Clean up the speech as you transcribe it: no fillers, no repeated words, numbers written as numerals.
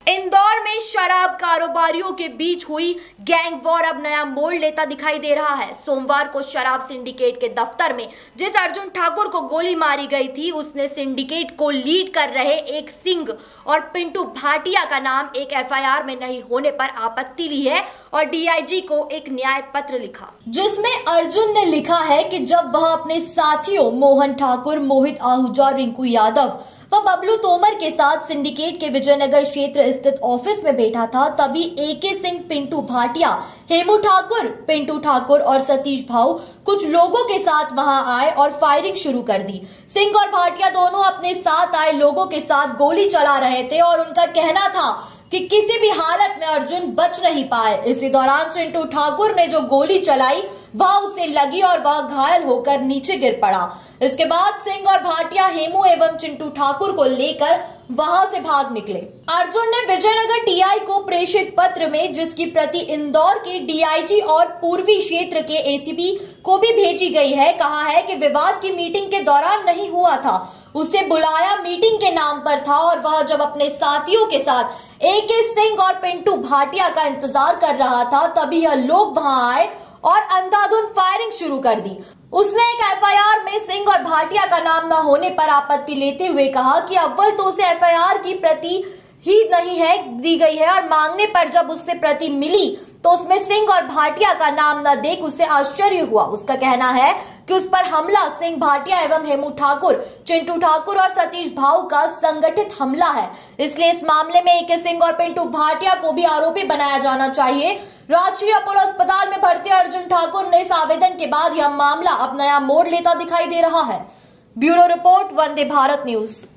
इंदौर में शराब कारोबारियों के बीच हुई गैंग वॉर अब नया मोड़ लेता दिखाई दे रहा है। सोमवार को शराब सिंडिकेट के दफ्तर में जिस अर्जुन ठाकुर को गोली मारी गई थी, उसने सिंडिकेट को लीड कर रहे एक सिंह और पिंटू भाटिया का नाम एक एफआईआर में नहीं होने पर आपत्ति ली है और डीआईजी को एक न्याय पत्र लिखा, जिसमें अर्जुन ने लिखा है कि जब वह अपने साथियों मोहन ठाकुर, मोहित आहूजा, रिंकू यादव व बबलू तोमर के साथ सिंडिकेट के विजयनगर क्षेत्र स्थित ऑफिस में बैठा था, तभी एके सिंह, पिंटू भाटिया, हेमू ठाकुर, पिंटू ठाकुर और सतीश भाऊ कुछ लोगों के साथ वहां आए और फायरिंग शुरू कर दी। सिंह और भाटिया दोनों अपने साथ आए लोगों के साथ गोली चला रहे थे और उनका कहना था कि किसी भी हालत में अर्जुन बच नहीं पाए। इसी दौरान चिंटू ठाकुर ने जो गोली चलाई वह उसे लगी और वह घायल होकर नीचे गिर पड़ा। इसके बाद सिंह और भाटिया हेमू एवं चिंटू ठाकुर को लेकर वहां से भाग निकले। अर्जुन ने विजयनगर टीआई को प्रेषित पत्र में, जिसकी प्रति इंदौर के डीआईजी और पूर्वी क्षेत्र के एसीपी को भी भेजी गई है, कहा है कि विवाद की मीटिंग के दौरान नहीं हुआ था, उसे बुलाया मीटिंग के नाम पर था और वह जब अपने साथियों के साथ एके सिंह और पिंटू भाटिया का इंतजार कर रहा था, तभी यह लोग वहां आए और अंधाधुंध फायरिंग शुरू कर दी। उसने एक एफआईआर में सिंह और भाटिया का नाम न होने पर आपत्ति लेते हुए कहा कि अव्वल तो उसे एफआईआर की प्रति ही नहीं है दी गई है और मांगने पर जब उससे प्रति मिली तो उसमें सिंह और भाटिया का नाम न देख उसे आश्चर्य हुआ। उसका कहना है कि उस पर हमला सिंह, भाटिया एवं हेमू ठाकुर, चिंटू ठाकुर और सतीश भाऊ का संगठित हमला है, इसलिए इस मामले में एके सिंह और पिंटू भाटिया को भी आरोपी बनाया जाना चाहिए। राजकीय अपोलो अस्पताल में भर्ती अर्जुन ठाकुर ने इस आवेदन के बाद यह मामला अब नया मोड़ लेता दिखाई दे रहा है। Bureau report, Vande Bharat news.